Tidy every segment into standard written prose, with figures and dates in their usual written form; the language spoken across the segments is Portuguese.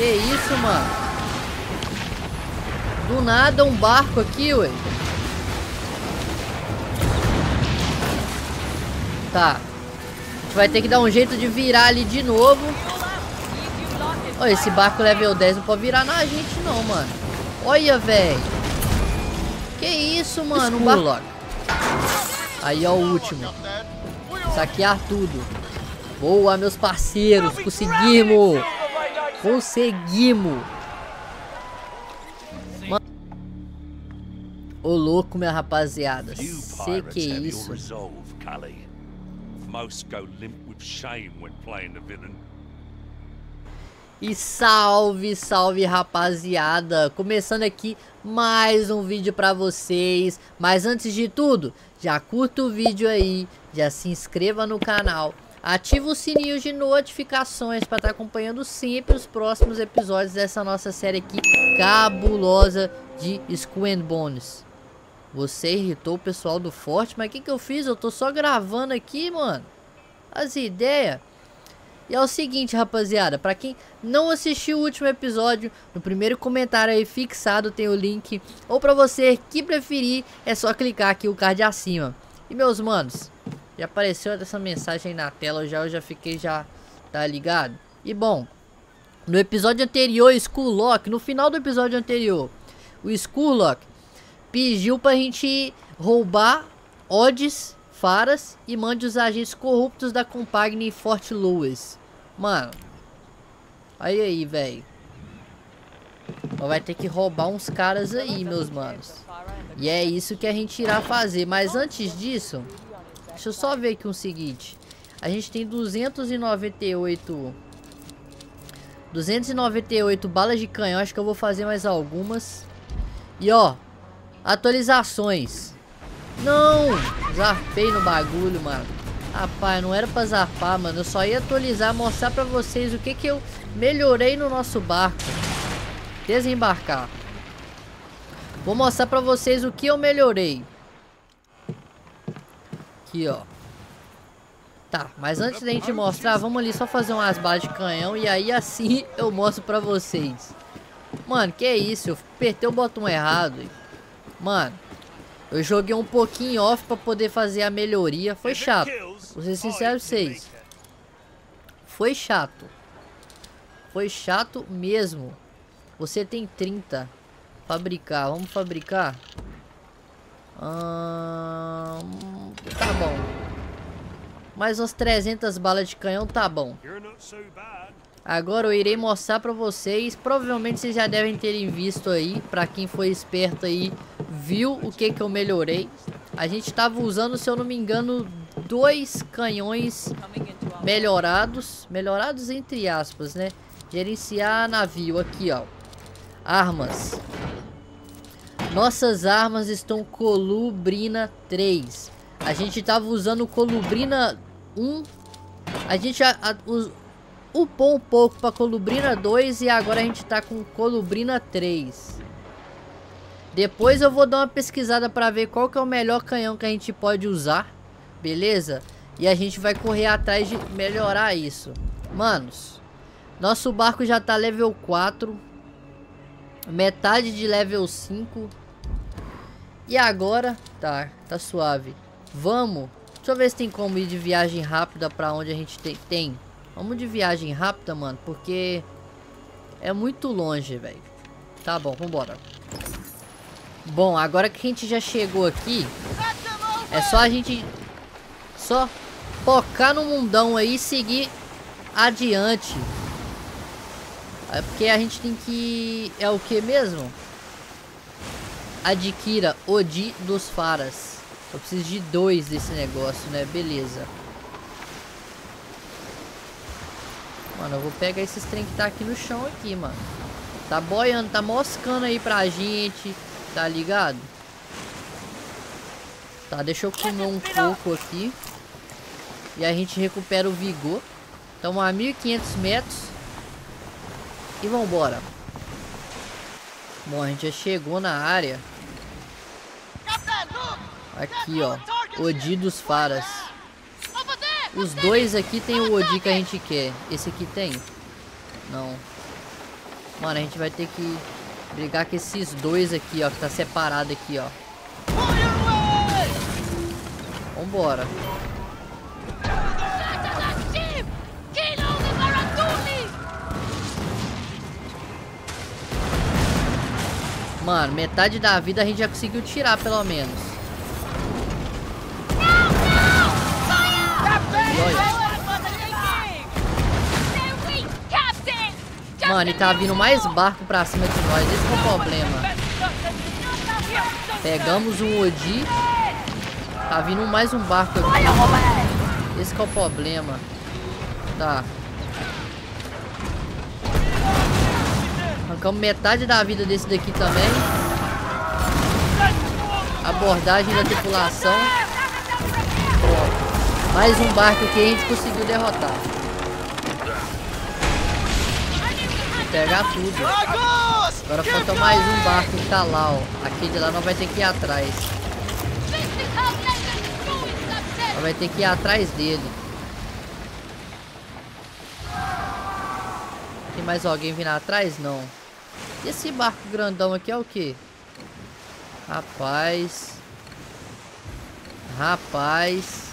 Que isso, mano? Do nada um barco aqui, ué. Tá. A gente vai ter que dar um jeito de virar ali de novo. Olha, esse barco level 10 não pode virar na gente não, mano. Olha, velho. Que isso, mano? Um barco. Aí, ó, o último. Saquear tudo. Boa, meus parceiros. Conseguimos. Conseguimos. Mano. Ô, louco, minha rapaziada. Sei que é isso. E salve, salve, rapaziada. Começando aqui mais um vídeo pra vocês. Mas antes de tudo, já curta o vídeo aí, já se inscreva no canal, ativa o sininho de notificações para estar acompanhando sempre os próximos episódios dessa nossa série aqui cabulosa de Skull and Bones. Você irritou o pessoal do Forte, mas o que eu fiz? Eu tô só gravando aqui, mano. As ideias. E é o seguinte, rapaziada, pra quem não assistiu o último episódio, no primeiro comentário aí fixado tem o link. Ou pra você que preferir, é só clicar aqui o card acima. E meus manos, já apareceu essa mensagem aí na tela, eu já fiquei, tá ligado? E bom, no episódio anterior, Skurlock, no final do episódio anterior, o Skurlock pediu pra gente roubar Odds, Faras e mande os agentes corruptos da Compagnia em Fort Lewis. Mano, aí, velho. Vai ter que roubar uns caras aí, meus manos. E é isso que a gente irá fazer. Mas antes disso, deixa eu só ver aqui um seguinte. A gente tem 298 balas de canhão. Acho que eu vou fazer mais algumas. E ó, atualizações. Não, zarpei no bagulho, mano. Rapaz, não era pra zarpar, mano. Eu só ia atualizar, mostrar pra vocês o que eu melhorei no nosso barco. Desembarcar. Vou mostrar pra vocês o que eu melhorei. Aqui, ó. Tá, mas antes da gente mostrar, vamos ali só fazer umas balas de canhão. E aí assim eu mostro pra vocês. Mano, que isso? Eu apertei o botão errado. Mano, eu joguei um pouquinho off pra poder fazer a melhoria. Foi chato. Vou ser sincero com vocês. Foi chato. Foi chato mesmo. Você tem 30. Fabricar. Vamos fabricar. Tá bom. Mais umas 300 balas de canhão tá bom. Agora eu irei mostrar pra vocês. Provavelmente vocês já devem terem visto aí. Pra quem foi esperto aí, viu o que eu melhorei. A gente tava usando, se eu não me engano, 2 canhões melhorados. Melhorados entre aspas, né? Gerenciar navio. Aqui, ó. Armas. Nossas armas estão Colubrina 3. A gente tava usando Colubrina 1. A gente upou um pouco para Colubrina 2 e agora a gente tá com Colubrina 3. Depois eu vou dar uma pesquisada para ver qual que é o melhor canhão que a gente pode usar, beleza? E a gente vai correr atrás de melhorar isso. Manos, nosso barco já tá level 4, metade de level 5. E agora, tá suave. Vamos, deixa eu ver se tem como ir de viagem rápida para onde a gente tem. Vamos de viagem rápida, mano, porque é muito longe, velho. Tá bom, vambora. Bom, agora que a gente já chegou aqui, é só a gente focar no mundão aí e seguir adiante. É porque a gente tem que... É o que mesmo? Adquira Odi dos Faras. Eu preciso de 2 desse negócio, né? Beleza. Mano, eu vou pegar esses trem que tá aqui no chão aqui, mano. Tá boiando, tá moscando aí pra gente. Tá ligado? Tá, deixa eu comer um pouco aqui. E a gente recupera o vigor. Estamos a 1500 metros. E vambora. Bom, a gente já chegou na área. Aqui, ó. Odi dos Faras. Os 2 aqui tem o Odi que a gente quer. Esse aqui tem? Não. Mano, a gente vai ter que brigar com esses dois aqui, ó. Que tá separado aqui, ó. Vambora. Mano, metade da vida a gente já conseguiu tirar, pelo menos. Mano, e tá vindo mais barco pra cima de nós. Esse é o problema. Pegamos um Odi. Tá vindo mais um barco aqui. Esse que é o problema. Tá. Arrancamos metade da vida desse daqui também. Abordagem da tripulação. Pronto. Mais um barco que a gente conseguiu derrotar. Pegar tudo. Agora falta mais um barco que tá lá, ó. Aquele lá nós vai ter que ir atrás. Nós vai ter que ir atrás dele. Tem mais alguém vindo atrás? Não. E esse barco grandão aqui é o quê? Rapaz. Rapaz.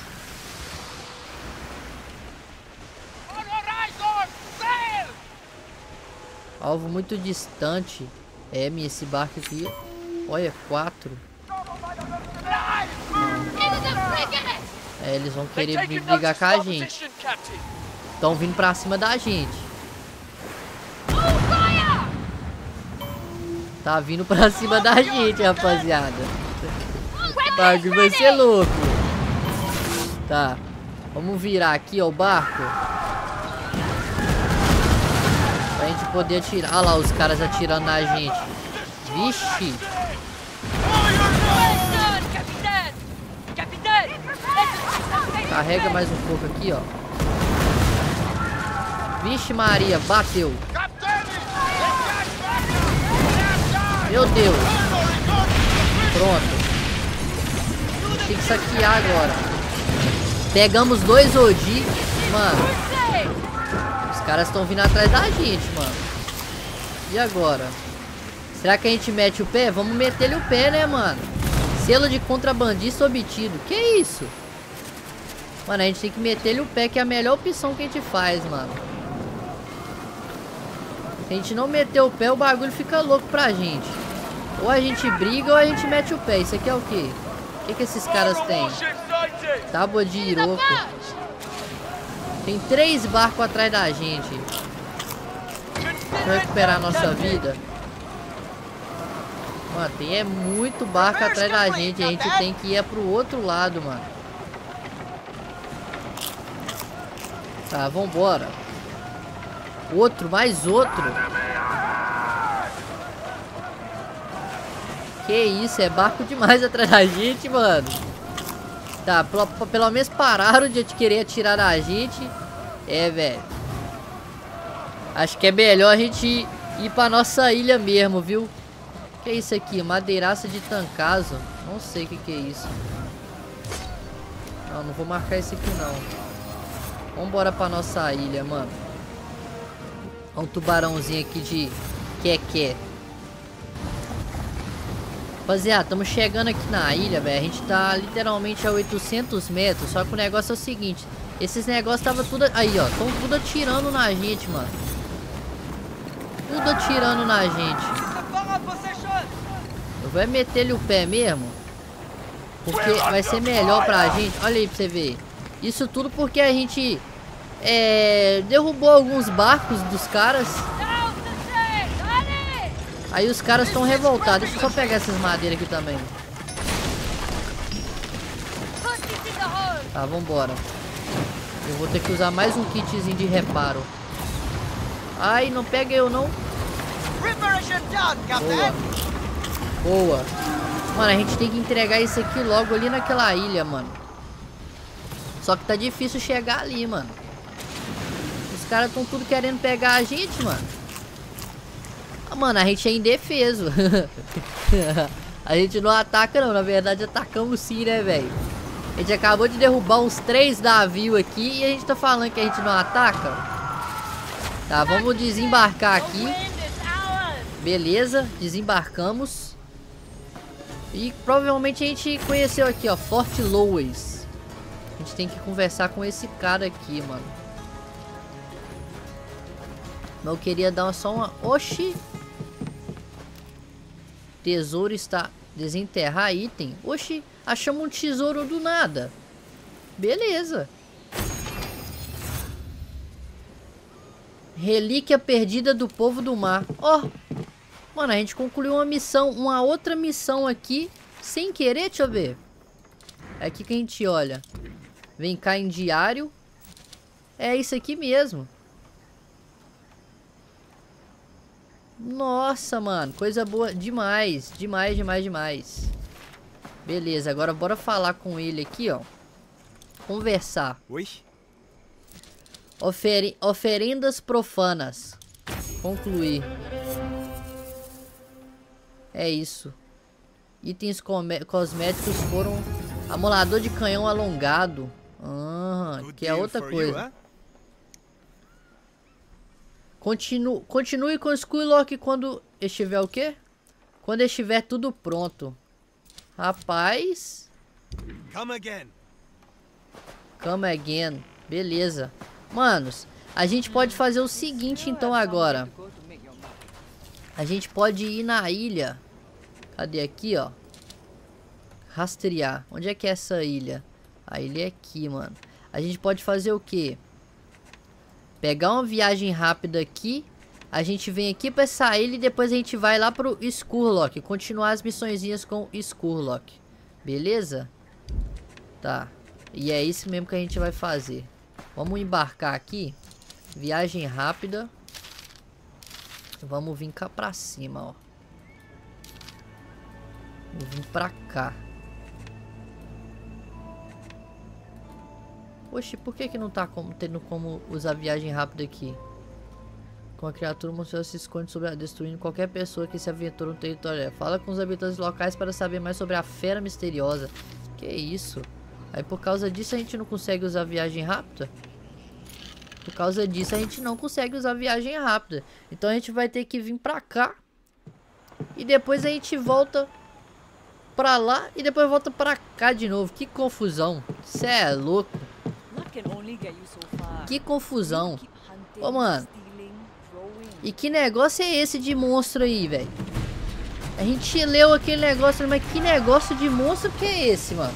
Alvo muito distante. É, esse barco aqui. Olha, 4. É, eles vão querer brigar com a gente. Estão vindo pra cima da gente. Tá vindo pra cima da gente, rapaziada. O bagulho vai ser louco. Tá. Vamos virar aqui, ó, o barco. Pra gente poder atirar. Olha lá os caras atirando na gente. Vixe. Carrega mais um pouco aqui, ó. Vixe Maria, bateu. Meu Deus. Pronto. Tem que saquear agora. Pegamos 2 Odi. Mano. Os caras estão vindo atrás da gente, mano. E agora? Será que a gente mete o pé? Vamos meter-lhe o pé, né, mano? Selo de contrabandista obtido. Que isso? Mano, a gente tem que meter-lhe o pé, que é a melhor opção que a gente faz, mano. Se a gente não meter o pé, o bagulho fica louco pra gente. Ou a gente briga ou a gente mete o pé. Isso aqui é o quê? O que esses caras têm? Tábua de Iroko. Tem 3 barcos atrás da gente. Deixa eu recuperar a nossa vida. Mano, tem muito barco atrás da gente. A gente tem que ir pro outro lado, mano. Tá, vambora. Outro, mais outro. Que isso, é barco demais atrás da gente, mano. Tá, pelo menos pararam de querer atirar na gente. É, velho. Acho que é melhor a gente ir pra nossa ilha mesmo, viu? Que é isso aqui? Madeiraça de Tancaso. Não sei o que é isso. Não, não vou marcar esse aqui, não. Vambora pra nossa ilha, mano. Olha um tubarãozinho aqui de queque. Rapaziada, estamos chegando aqui na ilha, velho. A gente tá literalmente a 800 metros. Só que o negócio é o seguinte. Esses negócios estavam tudo... Aí, ó. Estão tudo atirando na gente, mano. Tudo atirando na gente. Eu vou meter-lhe o pé mesmo. Porque vai ser melhor pra gente. Olha aí pra você ver. Isso tudo porque a gente... derrubou alguns barcos dos caras. Aí os caras estão revoltados. Deixa eu só pegar essas madeiras aqui também. Tá, vambora. Eu vou ter que usar mais um kitzinho de reparo. Ai, não pega eu não. Boa. Boa. Mano, a gente tem que entregar isso aqui logo ali naquela ilha, mano. Só que tá difícil chegar ali, mano. Os caras estão tudo querendo pegar a gente, mano. Ah, mano, a gente é indefeso. A gente não ataca não, na verdade atacamos sim, né, velho? A gente acabou de derrubar uns 3 navios aqui e a gente tá falando que a gente não ataca. Tá, vamos desembarcar aqui. Beleza, desembarcamos. E provavelmente a gente conheceu aqui, ó, Fort Lowes. A gente tem que conversar com esse cara aqui, mano. Mas eu queria dar só uma... Oxi! Tesouro está... Desenterrar item. Oxi, achamos um tesouro do nada. Beleza. Relíquia perdida do povo do mar. Ó. Oh, mano, a gente concluiu uma missão. Uma outra missão aqui. Sem querer, deixa eu ver. É aqui que a gente olha. Vem cá em diário. É isso aqui mesmo. Nossa, mano. Coisa boa demais. Demais, demais, demais. Beleza, agora bora falar com ele aqui, ó. Conversar. Oi? Oferendas profanas. Concluir. É isso. Itens cosméticos foram... Amolador de canhão alongado. Ah, que é outra coisa. Continue com o Skurlock quando estiver o quê? Quando estiver tudo pronto. Rapaz. Come again. Beleza. Manos, a gente pode fazer o seguinte então agora. A gente pode ir na ilha. Cadê aqui, ó? Rastrear. Onde é que é essa ilha? A ilha é aqui, mano. A gente pode fazer o quê? Pegar uma viagem rápida aqui. A gente vem aqui pra essa ilha e depois a gente vai lá pro Skurlock. Continuar as missõezinhas com Skurlock. Beleza? Tá. E é isso mesmo que a gente vai fazer. Vamos embarcar aqui. Viagem rápida. Vamos vir cá pra cima, ó. Vamos vir pra cá. Oxe, por que não tá tendo como usar viagem rápida aqui? Com a criatura monstruosa se esconde destruindo qualquer pessoa que se aventura no território. Fala com os habitantes locais para saber mais sobre a fera misteriosa. Que isso? Aí por causa disso a gente não consegue usar viagem rápida? Por causa disso a gente não consegue usar viagem rápida. Então a gente vai ter que vir pra cá. E depois a gente volta pra lá e depois volta pra cá de novo. Que confusão. Cê é louco. Que confusão. Ô, mano. E que negócio é esse de monstro aí, velho? A gente leu aquele negócio, mas que negócio de monstro que é esse, mano?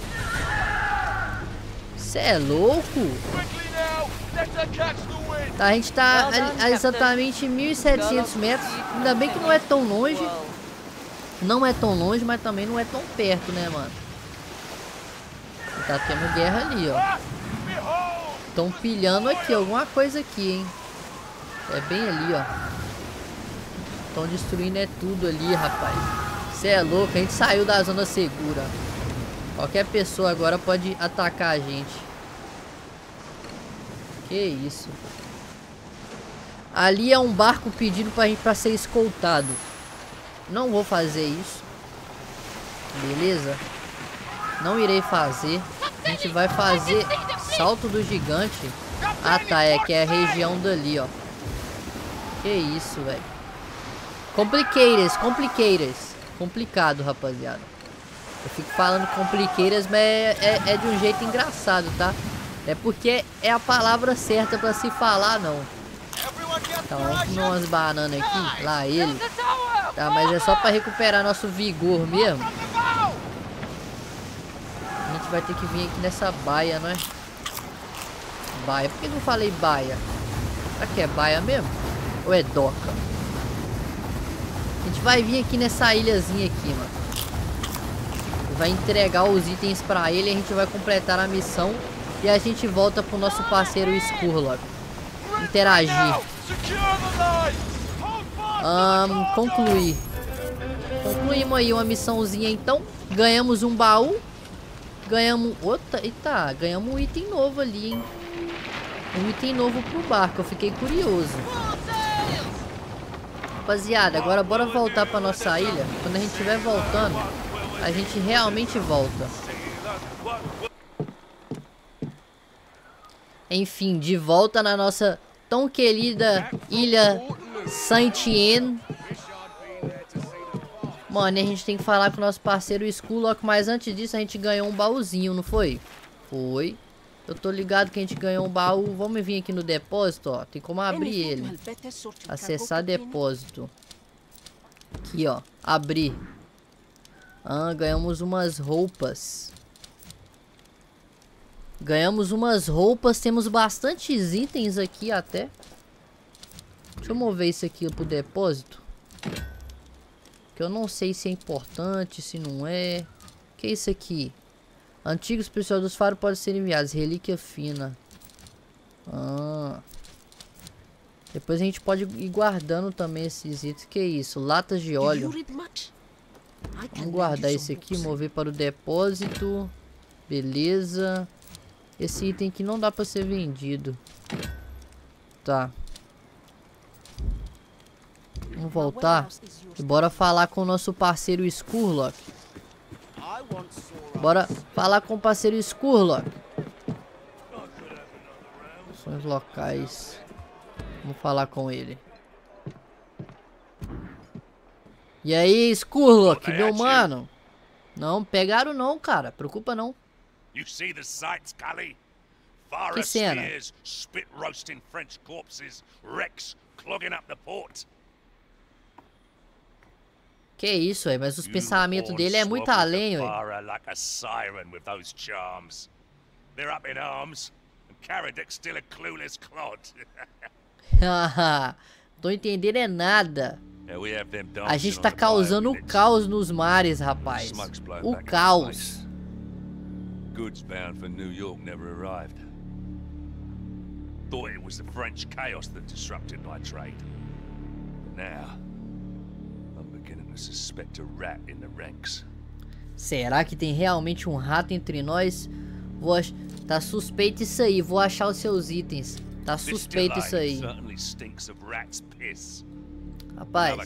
Cê é louco? Tá, a gente tá a exatamente 1.700 metros. Ainda bem que não é tão longe. Não é tão longe, mas também não é tão perto, né, mano? Tá tendo guerra ali, ó. Estão pilhando aqui, alguma coisa aqui, hein? É bem ali, ó. Estão destruindo tudo ali, rapaz. Você é louco, a gente saiu da zona segura. Qualquer pessoa agora pode atacar a gente. Que isso? Ali é um barco pedindo pra ser escoltado. Não vou fazer isso. Beleza? Não irei fazer. A gente vai fazer salto do gigante. Ah, tá, é que é a região dali, ó. Que isso, velho. Complicators. Complicado, rapaziada. Eu fico falando complicators, mas é de um jeito engraçado, tá? É porque é a palavra certa pra se falar, não. Tá, vamos comer umas bananas aqui. Lá ele. Tá, mas é só pra recuperar nosso vigor mesmo. A gente vai ter que vir aqui nessa baia, não é? Baia. Por que não falei baia? Será que é baia mesmo? Ou é doca? A gente vai vir aqui nessa ilhazinha aqui, mano. Vai entregar os itens pra ele. A gente vai completar a missão. E a gente volta pro nosso parceiro Skurlock. Interagir. Concluir. Concluímos aí uma missãozinha então. Ganhamos um baú. Ganhamos... Eita, ganhamos um item novo ali, hein? Um item novo pro barco. Eu fiquei curioso. Rapaziada, agora bora voltar pra nossa ilha. Quando a gente estiver voltando, a gente realmente volta. Enfim, de volta na nossa tão querida ilha Saint-Etienne. Mano, e a gente tem que falar com o nosso parceiro Skurlock, mas antes disso a gente ganhou um baúzinho, não foi? Foi. Eu tô ligado que a gente ganhou um baú. Vamos vir aqui no depósito, ó. Tem como abrir ele. Acessar depósito. Aqui, ó. Abrir. Ah, ganhamos umas roupas. Ganhamos umas roupas. Temos bastantes itens aqui até. Deixa eu mover isso aqui pro depósito. Que eu não sei se é importante, se não é. Que é isso aqui? Antigos pessoal dos faros podem ser enviados. Relíquia fina. Ah. Depois a gente pode ir guardando também esses itens. Que é isso? Latas de óleo. Vamos guardar esse aqui. Mover para o depósito. Beleza. Esse item aqui não dá para ser vendido. Tá. Vamos voltar. E bora falar com o nosso parceiro Skurlock. Bora falar com o parceiro Skurlock. Ações locais. Vamos falar com ele. E aí, Skurlock, meu mano? Não, pegaram não, cara. Preocupa não. Que cena? Spit roasting French corpses, wrecks clogging up the port. Que isso, aí, mas os pensamentos dele é muito além, ué. Tô entendendo é nada. A gente tá causando o caos nos mares, rapaz. O caos. Goods bound for New York never arrived. Thought it was the French chaos that disrupted my trade. But now suspect a rat in the ranks. Será que tem realmente um rato entre nós? Tá suspeito isso aí. Vou achar os seus itens. Tá suspeito isso aí. Rapaz.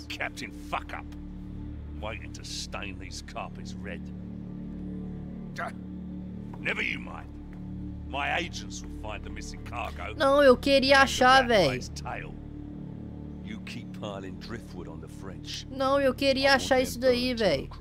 Não, eu queria achar, velho. Não, eu queria achar isso daí, velho.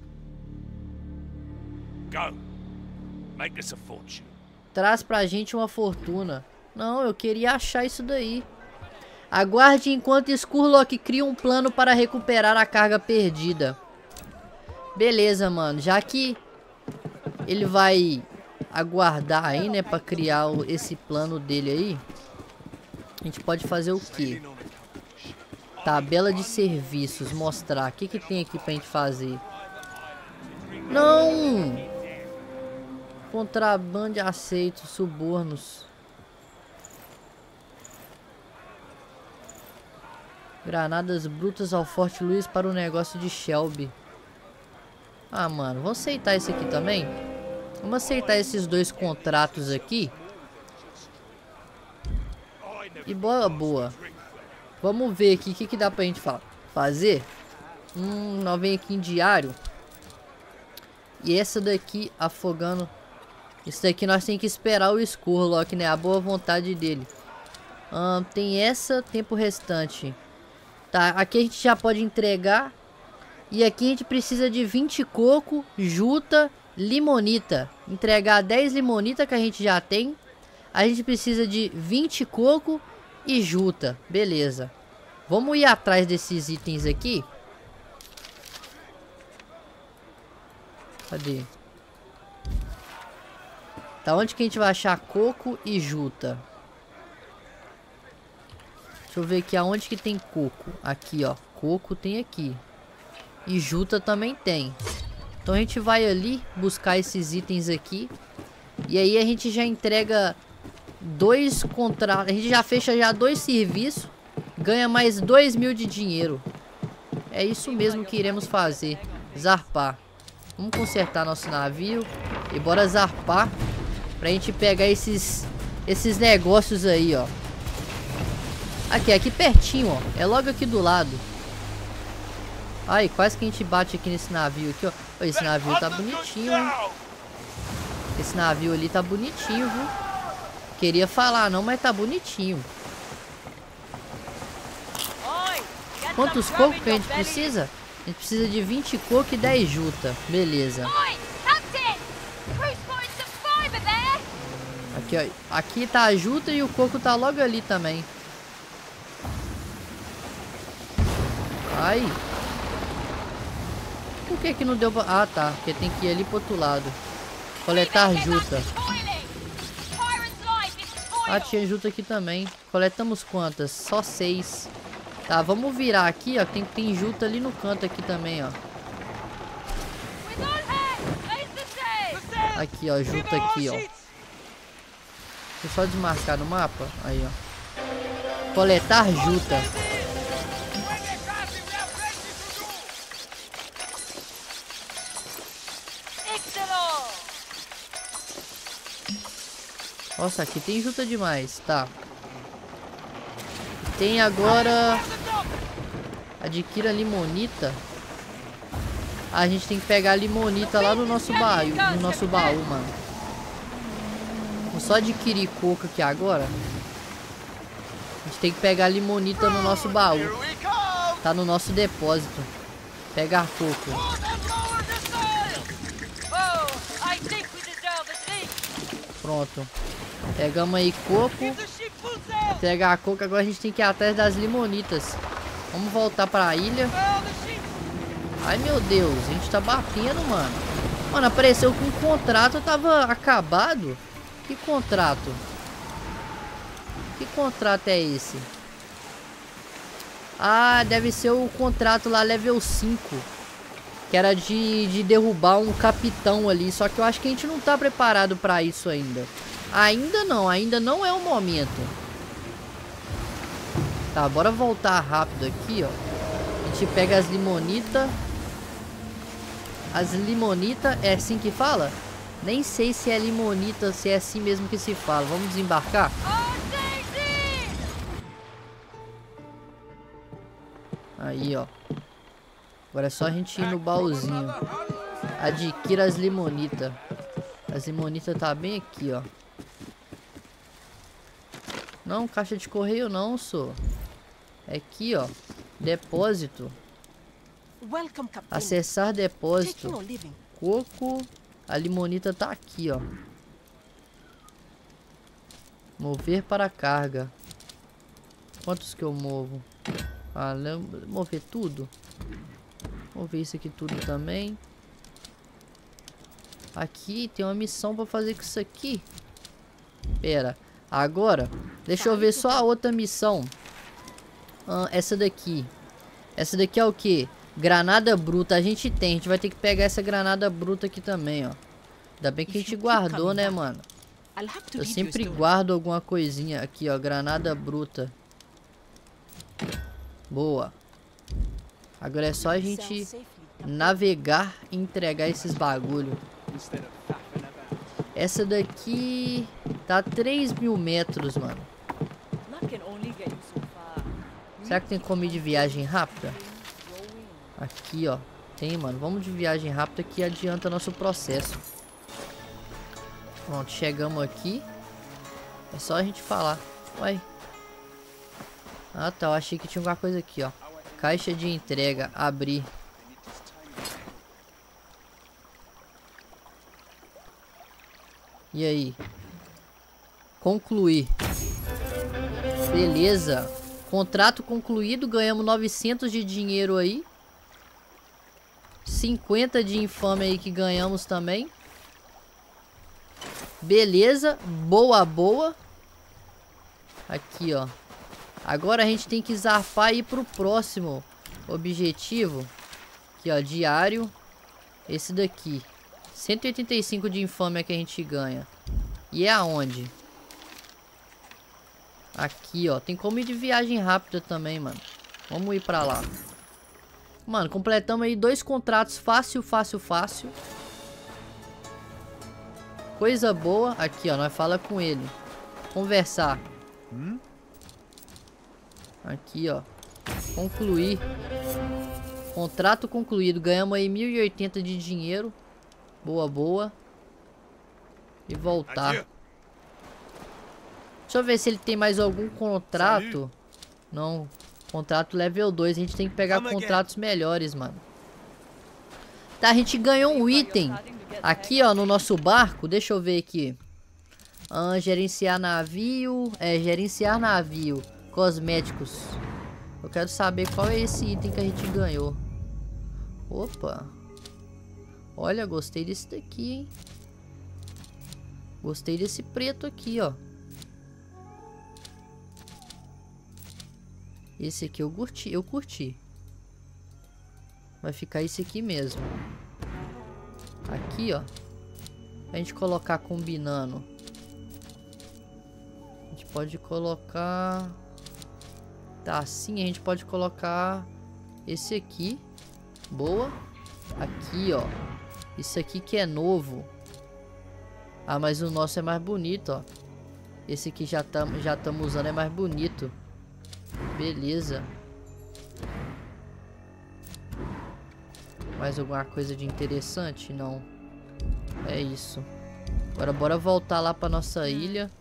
Traz pra gente uma fortuna. Não, eu queria achar isso daí. Aguarde enquanto Skurlock cria um plano para recuperar a carga perdida. Beleza, mano. Já que ele vai aguardar aí, né, pra criar esse plano dele aí, a gente pode fazer o quê? Tabela de serviços, mostrar. O que que tem aqui pra gente fazer? Não! Contrabando aceito, subornos. Granadas brutas ao Forte Luiz para o negócio de Shelby. Ah, mano, vamos aceitar esse aqui também? Vamos aceitar esses dois contratos aqui. E boa. Vamos ver aqui o que dá pra gente fazer. Nós vem aqui em diário. E essa daqui afogando. Isso daqui nós tem que esperar o Skurlock, né? A boa vontade dele. Tem essa, tempo restante. Tá, aqui a gente já pode entregar. E aqui a gente precisa de 20 coco, juta, limonita. Entregar 10 limonita que a gente já tem. A gente precisa de 20 coco e juta. Beleza. Vamos ir atrás desses itens aqui. Cadê? Tá, onde que a gente vai achar coco e juta? Deixa eu ver aqui aonde que tem coco. Aqui, ó. Coco tem aqui. E juta também tem. Então a gente vai ali buscar esses itens aqui. E aí a gente já entrega 2 contratos. A gente já fecha já 2 serviços. Ganha mais 2.000 de dinheiro. É isso mesmo que iremos fazer. Zarpar. Vamos consertar nosso navio. E bora zarpar. Pra gente pegar esses negócios aí, ó. Aqui pertinho, ó. É logo aqui do lado. Ai, quase que a gente bate aqui nesse navio aqui, ó. Esse navio tá bonitinho, hein? Esse navio ali tá bonitinho, viu? Queria falar não, mas tá bonitinho. Quantos cocos que a gente precisa? A gente precisa de 20 coco e 10 juta. Beleza. Aqui, ó. Aqui tá a juta e o coco tá logo ali também. Ai. Por que que não deu pra... Ah, tá. Porque tem que ir ali pro outro lado. Coletar juta. Ah, tinha juta aqui também. Coletamos quantas? Só 6. Tá, vamos virar aqui, ó. Tem juta ali no canto aqui também, ó. Aqui, ó. Juta aqui, ó. Deixa eu só desmarcar no mapa. Aí, ó. Coletar juta. Nossa, aqui tem juta demais. Tá. Tem agora... Adquira limonita. A gente tem que pegar a limonita lá no nosso baú. No nosso baú, mano. Vou só adquirir coco aqui agora. A gente tem que pegar a limonita no nosso baú. Tá no nosso depósito. Pegar coco. Pronto. Pegamos aí coco. Pegar a coco. Agora a gente tem que ir atrás das limonitas. Vamos voltar pra ilha. Ai, meu Deus. A gente tá batendo, mano. Mano, apareceu que um contrato tava acabado. Que contrato? Que contrato é esse? Ah, deve ser o contrato lá level 5. Que era de derrubar um capitão ali. Só que eu acho que a gente não tá preparado pra isso ainda. Ainda não é o momento. Tá, bora voltar rápido aqui, ó. A gente pega as limonitas. As limonitas, é assim que fala? Nem sei se é limonita, se é assim mesmo que se fala. Vamos desembarcar? Aí, ó. Agora é só a gente ir no baúzinho. Adquira as limonitas. As limonitas tá bem aqui, ó. Não, caixa de correio não, sou. É aqui, ó. Depósito. Acessar depósito. Coco. A limonita tá aqui, ó. Mover para carga. Quantos que eu movo? Ah, mover tudo. Mover isso aqui tudo também. Aqui tem uma missão pra fazer com isso aqui. Pera. Agora, deixa eu ver só a outra missão. Essa daqui. Essa daqui é o que? Granada bruta. A gente vai ter que pegar essa granada bruta aqui também, ó. Ainda bem que a gente guardou, né, mano? Eu sempre guardo alguma coisinha. Aqui, ó. Granada bruta. Boa. Agora é só a gente navegar e entregar esses bagulho. Essa daqui tá 3.000 metros, mano. Será que tem como ir de viagem rápida? Aqui, ó. Tem, mano. Vamos de viagem rápida que adianta nosso processo. Pronto, chegamos aqui. É só a gente falar. Uai. Ah, tá. Eu achei que tinha alguma coisa aqui, ó. Caixa de entrega. Abrir. E aí? Concluir. Beleza. Contrato concluído. Ganhamos 900 de dinheiro aí. 50 de infame aí que ganhamos também. Beleza. Boa, boa. Aqui, ó. Agora a gente tem que zarpar e ir pro próximo objetivo. Aqui, ó. Diário. Esse daqui. 185 de infâmia que a gente ganha. E é aonde? Aqui, ó. Tem como ir de viagem rápida também, mano. Vamos ir pra lá. Mano, completamos aí 2 contratos fácil, fácil, fácil. Coisa boa. Aqui, ó. Nós fala com ele. Conversar. Aqui, ó. Concluir. Contrato concluído. Ganhamos aí 1.080 de dinheiro. Boa, boa. E voltar. Deixa eu ver se ele tem mais algum contrato. Não. Contrato level 2. A gente tem que pegar contratos melhores, mano. Tá, a gente ganhou um item aqui, ó, no nosso barco. Deixa eu ver aqui. Gerenciar navio. Gerenciar navio. Cosméticos. Eu quero saber qual é esse item que a gente ganhou. Opa. Olha, gostei desse daqui, hein. Gostei desse preto aqui, ó. Esse aqui eu curti. Vai ficar esse aqui mesmo. Aqui, ó. A gente colocar combinando. A gente pode colocar... Tá, assim a gente pode colocar esse aqui. Boa. Aqui, ó. Isso aqui que é novo. Ah, mas o nosso é mais bonito, ó. Esse aqui já estamos usando, é mais bonito. Beleza. Mais alguma coisa de interessante? Não. É isso. Agora bora voltar lá pra nossa ilha.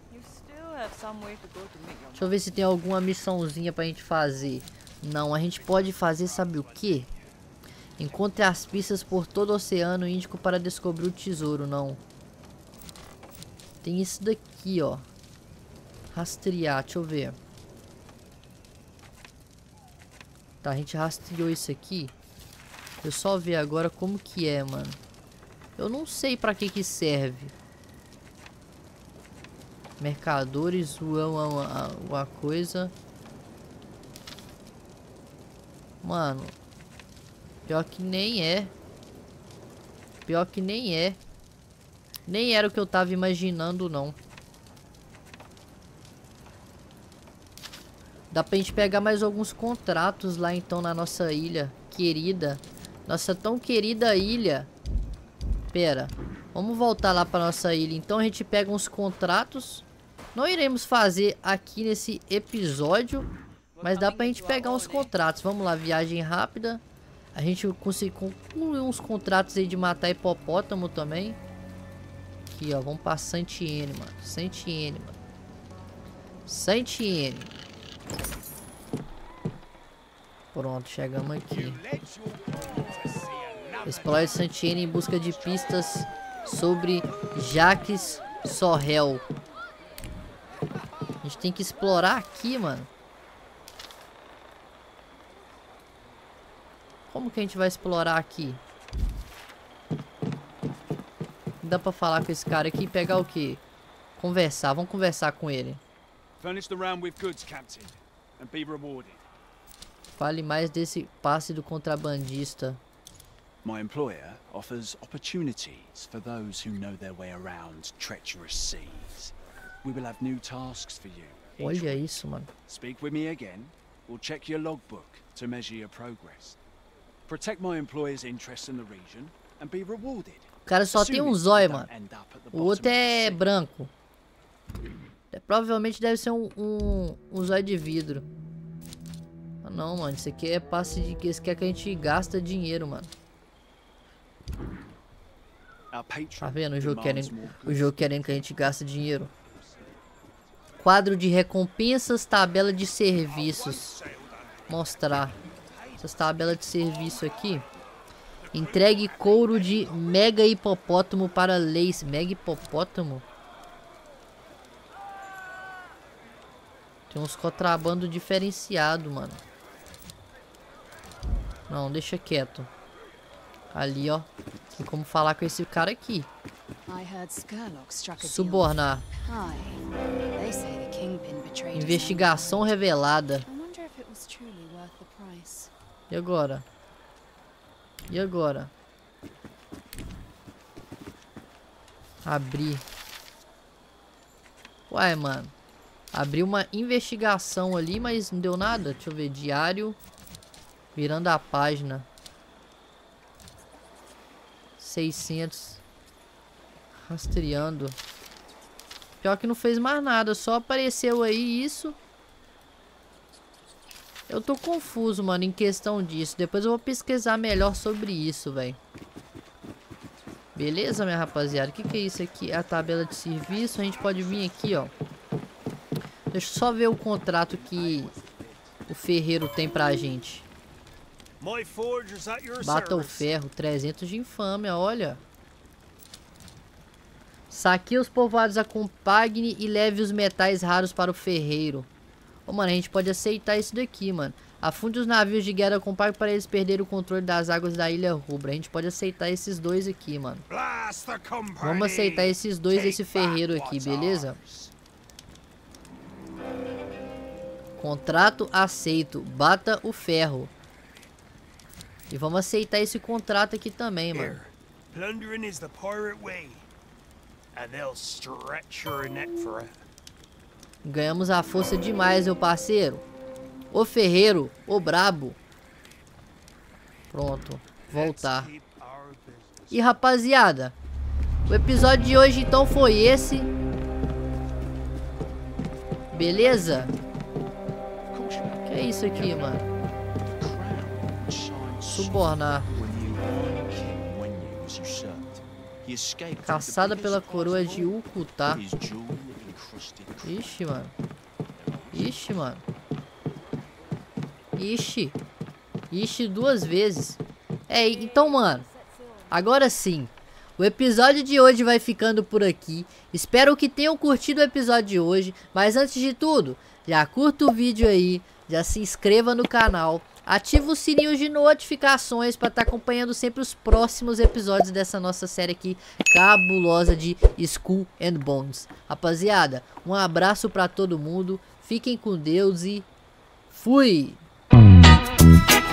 Deixa eu ver se tem alguma missãozinha pra gente fazer. Não, a gente pode fazer, sabe o que? Encontre as pistas por todo o Oceano Índico para descobrir o tesouro. Não. Tem isso daqui, ó. Rastrear, deixa eu ver. Tá, a gente rastreou isso aqui. Eu só ver agora como que é, mano. Eu não sei pra que serve. Mercadores, uma coisa. Mano. Pior que nem é. Pior que nem é. Nem era o que eu tava imaginando, não. Dá pra gente pegar mais alguns contratos lá, então, na nossa ilha querida. Nossa tão querida ilha. Pera. Vamos voltar lá pra nossa ilha. Então a gente pega uns contratos. Não iremos fazer aqui nesse episódio. Mas dá pra gente pegar uns contratos. Vamos lá, viagem rápida. A gente conseguiu concluir uns contratos aí de matar hipopótamo também. Aqui, ó. Vamos pra Santiene, mano. Santiene, mano. Santiene. Pronto, chegamos aqui. Explore Santiene em busca de pistas sobre Jacques Sorel. A gente tem que explorar aqui, mano. Como que a gente vai explorar aqui? Dá pra falar com esse cara aqui e pegar o quê? Conversar, vamos conversar com ele. Furnish the ram with goods, Captain, and be rewarded. Fale mais desse passe do contrabandista. My employer offers opportunities for those who know their way around treacherous seas. We will have new tasks for you. Olha isso, mano. Speak with me again. We'll check your logbook to measure your progress. Protect my employer's interest in the region and be rewarded. O cara só tem um zóio, mano. O outro é branco. Provavelmente deve ser um zóio de vidro. Ah, não, mano. Isso aqui é passe de que esse quer que a gente gasta dinheiro, mano. Tá vendo o jogo querendo que a gente gaste dinheiro. Quadro de recompensas, tabela de serviços. Mostrar essas tabelas de serviço aqui. Entregue couro de mega hipopótamo para leis. Mega hipopótamo? Tem uns contrabando diferenciado, mano. Não, deixa quieto. Ali, ó. Tem como falar com esse cara aqui. Subornar. Investigação revelada. E agora? E agora? Abrir. Uai, mano. Abriu uma investigação ali, mas não deu nada. Deixa eu ver. Diário. Virando a página. 600. Rastreando. Pior que não fez mais nada. Só apareceu aí isso. Eu tô confuso, mano, em questão disso. Depois eu vou pesquisar melhor sobre isso, velho. Beleza, minha rapaziada? O que é isso aqui? É a tabela de serviço. A gente pode vir aqui, ó. Deixa eu só ver o contrato que o ferreiro tem pra gente. My forger's at your Bata o service. ferro, 300 de infâmia, olha. Saqueie os povoados a Compagne e leve os metais raros para o ferreiro. Ô, mano, a gente pode aceitar isso daqui, mano. Afunde os navios de guerra Compagne para eles perderem o controle das águas da Ilha Rubra. A gente pode aceitar esses dois aqui, mano. Vamos aceitar esses dois e esse ferreiro aqui, beleza? Contrato aceito. Bata o ferro. E vamos aceitar esse contrato aqui também, mano. Plundering is the pirate way. And they'll stretch your neck for it. Ganhamos a força demais, meu parceiro. Ô ferreiro, ô brabo. Pronto, voltar. E rapaziada, o episódio de hoje então foi esse. Beleza? Que é isso aqui, mano? Subornar. Caçada pela coroa de Ukuta. Ixi, mano. Ixi, mano. Ixi. Ixi, 2 vezes. É, então, mano. Agora sim. O episódio de hoje vai ficando por aqui. Espero que tenham curtido o episódio de hoje. Mas antes de tudo, já curta o vídeo aí. Já se inscreva no canal. Ativa o sininho de notificações para estar acompanhando sempre os próximos episódios dessa nossa série aqui cabulosa de Skull and Bones. Rapaziada, um abraço para todo mundo. Fiquem com Deus e fui!